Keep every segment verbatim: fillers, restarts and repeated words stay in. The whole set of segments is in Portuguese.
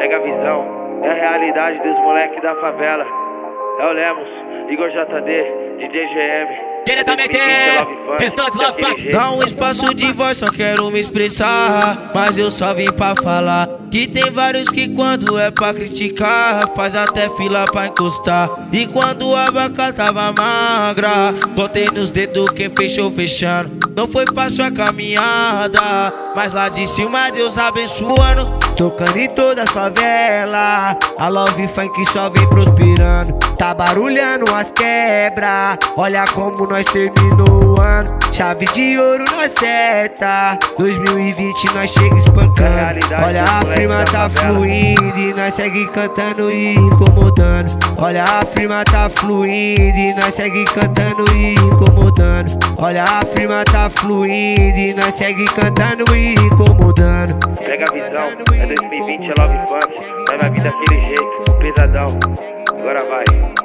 Pega a visão, é a realidade dos moleques da favela. É o Lemos, Igor J D, D J G M. Diretamente, restante Love Funk. Dá um espaço de voz, só quero me expressar. Mas eu só vim pra falar que tem vários que quando é pra criticar faz até fila pra encostar. E quando a vaca tava magra, contei nos dedos quem fechou fechando. Não foi fácil a caminhada, mas lá de cima Deus abençoando. Tocando em toda a favela, a Love Funk só vem prosperando. Tá barulhando as quebras, olha como nós terminou o ano. Chave de ouro na seta, dois mil e vinte nós chega espancando. Olha a firma tá fluindo e nós segue cantando e incomodando. Olha a firma tá fluindo e nós segue cantando e incomodando. Olha a firma tá fluindo e nós segue cantando e incomodando. Pega a visão, é dois mil e vinte, é Love Funk. Nós vai vir daquele jeito, pesadão. Agora vai.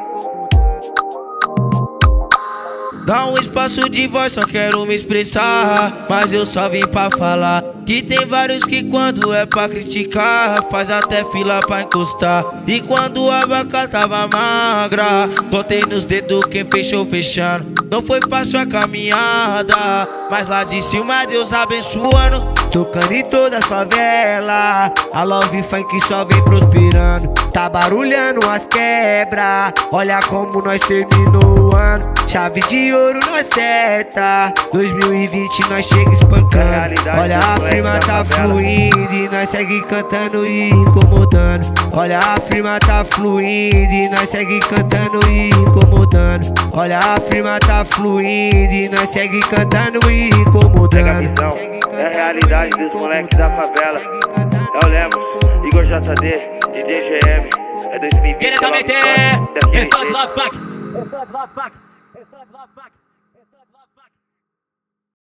Dá um espaço de voz, só quero me expressar. Mas eu só vim pra falar que tem vários que quando é pra criticar faz até fila pra encostar. E quando a vaca tava magra, contei nos dedos quem fechou fechando. Não foi fácil a caminhada, mas lá de cima Deus abençoando. Tocando em toda a favela, a Love Funk só vem prosperando. Tá barulhando as quebras, olha como nós terminou o ano. Chave de ouro na seta, dois mil e vinte nós chega espancando. Olha a firma tá fluindo e nós segue cantando e incomodando. Olha a firma tá fluindo e nós segue cantando e incomodando. Olha a firma tá fluindo e nós segue cantando e incomodando. Pega a visão, é a realidade dos moleques da favela. É o Lemos, Igor J D, D J G M. É dois mil e vinte, Diretamente, é Love Funk. restante Love Funk. Restante Love Funk. Restante Love Funk. Restante Love Funk.